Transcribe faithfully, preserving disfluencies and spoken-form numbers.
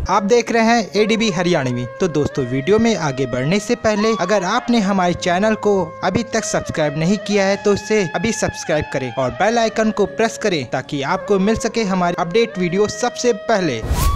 आप देख रहे हैं एडीबी हरियाणवी। तो दोस्तों वीडियो में आगे बढ़ने से पहले अगर आपने हमारे चैनल को अभी तक सब्सक्राइब नहीं किया है तो इसे अभी सब्सक्राइब करें और बेल आइकन को प्रेस करें ताकि आपको मिल सके हमारे अपडेट वीडियो सबसे पहले।